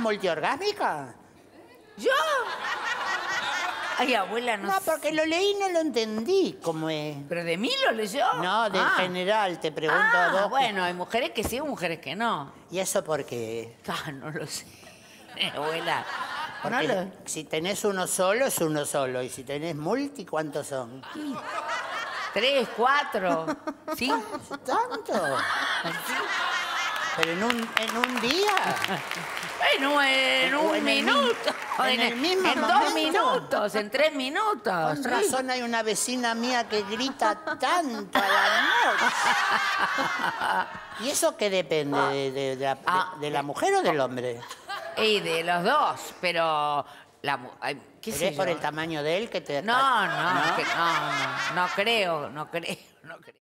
multiorgásmica? ¿Yo? Ay, abuela, no No, sé. porque lo leí y no lo entendí cómo es. ¿Pero de mí lo leyó? No, de general, te pregunto a vos. Bueno, hay mujeres que sí, mujeres que no. ¿Y eso por qué? No lo sé, abuela. No Porque lo... si tenés uno solo, es uno solo. Y si tenés multi, ¿cuántos son? 3, 4, 5. ¿Tanto? Pero en un día. Bueno, en O un en el minuto. en el mismo en 2 momento. minutos, en 3 minutos. Con razón hay una vecina mía que grita tanto a la noche. ¿Y eso qué depende? ¿De la mujer o del hombre? Y de los dos, pero... ¿Qué ¿Pero sé es por yo? el tamaño de él que te... No creo, no creo.